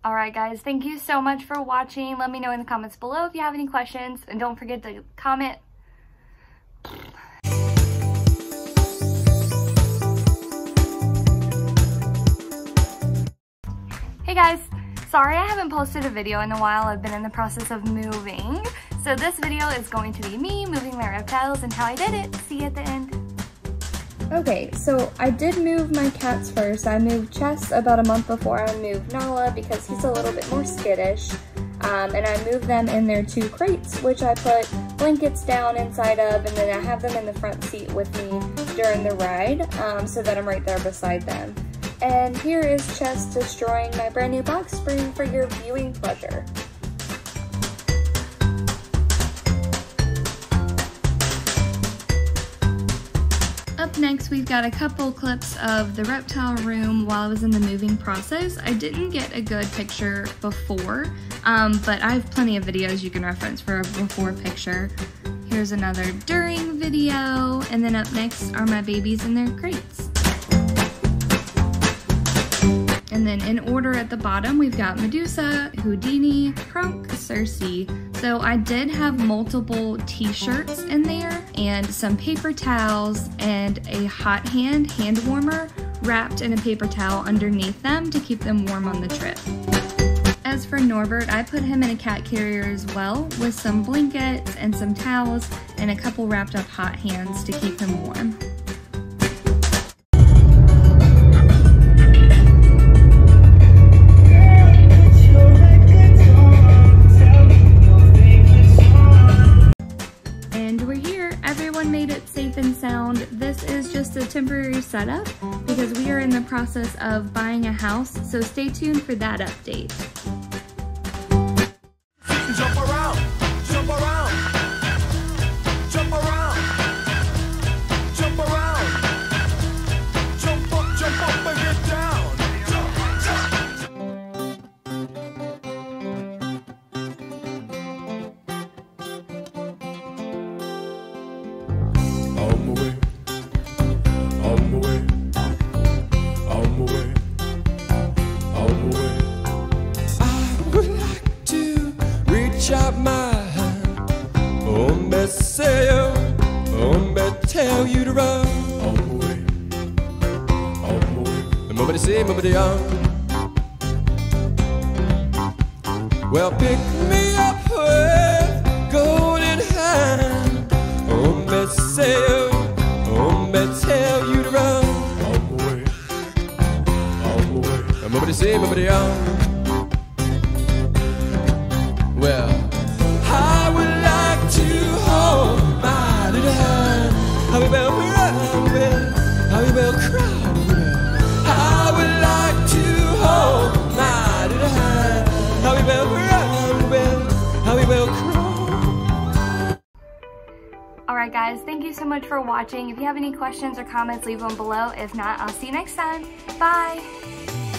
Alright guys, thank you so much for watching. Let me know in the comments below if you have any questions, and don't forget to comment. Hey guys, sorry I haven't posted a video in a while. I've been in the process of moving. So this video is going to be me moving my reptiles and how I did it. See you at the end. Okay, so I did move my cats first. I moved Chess about a month before I moved Nala because he's a little bit more skittish. And I moved them in their 2 crates, which I put blankets down inside of, and then I have them in the front seat with me during the ride, so that I'm right there beside them. And here is Chess destroying my brand new box spring for your viewing pleasure. Up next, we've got a couple clips of the reptile room while I was in the moving process. I didn't get a good picture before, but I have plenty of videos you can reference for a before picture. Here's another during video, and then up next are my babies in their crates. And then in order at the bottom, we've got Medusa, Houdini, Crunk, Cersei. So I did have multiple t-shirts in there and some paper towels and a hot hand warmer wrapped in a paper towel underneath them to keep them warm on the trip. As for Norbert, I put him in a cat carrier as well with some blankets and some towels and a couple wrapped up hot hands to keep him warm. This is just a temporary setup because we are in the process of buying a house, so stay tuned for that update. Jump around, jump around, jump around, jump around, jump up and get down. Out my hand, tell you to run. On the way, nobody say, nobody on. Well, pick me up with golden hand. Tell you to run. On the way, nobody say, nobody on. Well, I would like to hold my little hand. How we will run, how we will cry. I would like to hold my little hand. How we will run, how we will cry. Alright guys, thank you so much for watching. If you have any questions or comments, leave them below. If not, I'll see you next time. Bye!